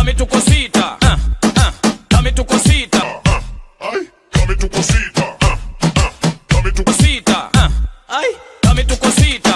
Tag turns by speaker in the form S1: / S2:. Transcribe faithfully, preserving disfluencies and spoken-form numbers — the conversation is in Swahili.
S1: dame tu cosita, uh, uh, dame tu cosita,
S2: uh, uh, ay, dame tu cosita, uh, uh, dame tu
S1: cosita, uh, ay, dame tu cosita.